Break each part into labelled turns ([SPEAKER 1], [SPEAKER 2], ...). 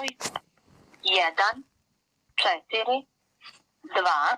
[SPEAKER 1] broj 1 4 2.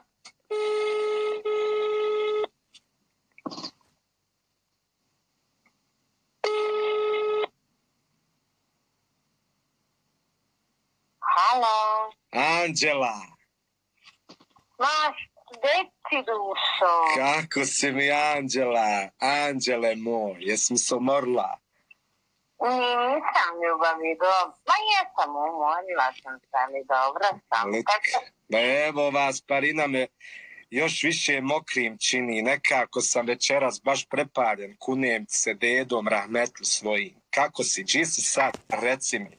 [SPEAKER 1] Halo.
[SPEAKER 2] Anđela.
[SPEAKER 1] Maš, deci dušo.
[SPEAKER 2] Kako si mi, Anđela? Anđele moj, jesam se umorila?
[SPEAKER 1] Nisam, ljubavi, dobro. Ma jesam, umorila sam se, ali dobro sam.
[SPEAKER 2] Ba evo vas, Parina me još više mokrim čini. Nekako sam večeras baš prepaljen. Kunem se dedom rahmetlu svojim. Kako si? Gdje si sad? Reci mi.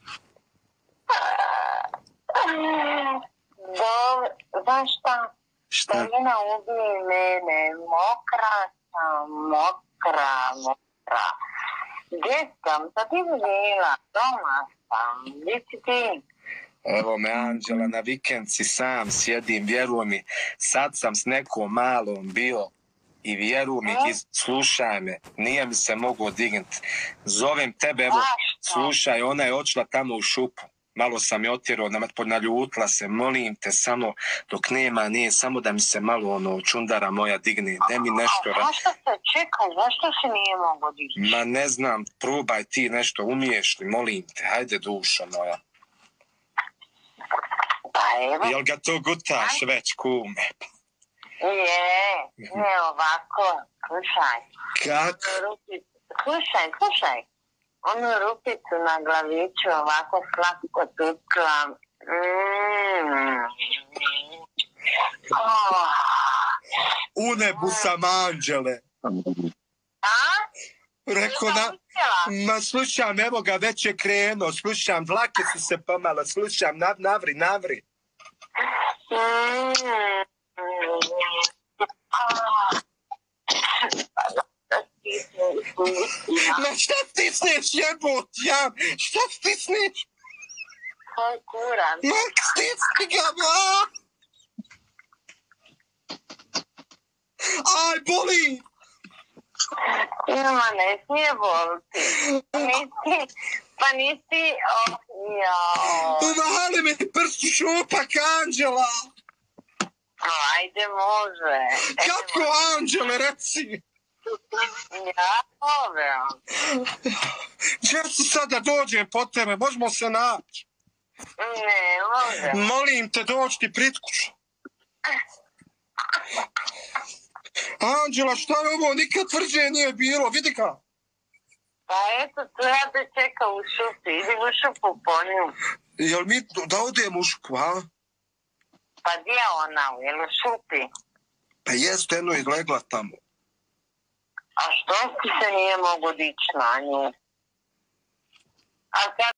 [SPEAKER 1] Dobro, znaš šta?
[SPEAKER 2] Šta?
[SPEAKER 1] Parina ubije mene. Mokra sam, mokra. Gdje sam? Pa ti bi bila, doma sam. Gdje si ti?
[SPEAKER 2] Evo me, Anđela, na vikend si sam, sjedim, vjeruj mi, sad sam s nekom malom bio i vjeruj mi, slušaj me, nije mi se mogo dignuti. Zovem tebe, evo, slušaj, ona je odšla tamo u šupu. Malo sam je otjerao, naljutila se, molim te, samo dok nema, nije, samo da mi se malo čundara moja digne, da mi nešto...
[SPEAKER 1] A zašto se čekaj, zašto se nije mogo dignuti?
[SPEAKER 2] Ma ne znam, probaj ti nešto, umiješ li, molim te, hajde dušo moja.
[SPEAKER 1] Pa evo.
[SPEAKER 2] Jel ga to gutaš već, kume?
[SPEAKER 1] Je ovako, slušaj.
[SPEAKER 2] Kako?
[SPEAKER 1] Slušaj. Onu rupicu na glaviću ovako slatko tukla.
[SPEAKER 2] U nebu sam, Anđele.
[SPEAKER 1] A?
[SPEAKER 2] Rekao ma slušam, evo ga već je krenuo, slušam, dlake su se pomalo, slušam, navri. Ma šta stisneš, jebot, ja? Šta stisneš?
[SPEAKER 1] Tvoj kuran.
[SPEAKER 2] Ma stisni ga, ma! Aj, boli!
[SPEAKER 1] Ima, ne smije boliti. Pa nisi...
[SPEAKER 2] Uvali mi prst u šupak, Anđela!
[SPEAKER 1] Ajde, može.
[SPEAKER 2] Kako, Anđele, reci?
[SPEAKER 1] Ja poveo.
[SPEAKER 2] Gdje si sada dođem po tebe, možemo se naći?
[SPEAKER 1] Ne, može.
[SPEAKER 2] Molim te, doći ti pred kuću. Anđela, šta je ovo? Nikad tvrđe nije bilo, vidi ga.
[SPEAKER 1] Pa eto, tu ja te čekam u šupi, idi u šupu po nju.
[SPEAKER 2] Jel mi da odem u šupu, a?
[SPEAKER 1] Pa gdje je ona, jel u šupi?
[SPEAKER 2] Pa jeste, eno je legla tamo.
[SPEAKER 1] A što ti se nije mogo dići na nju? A sad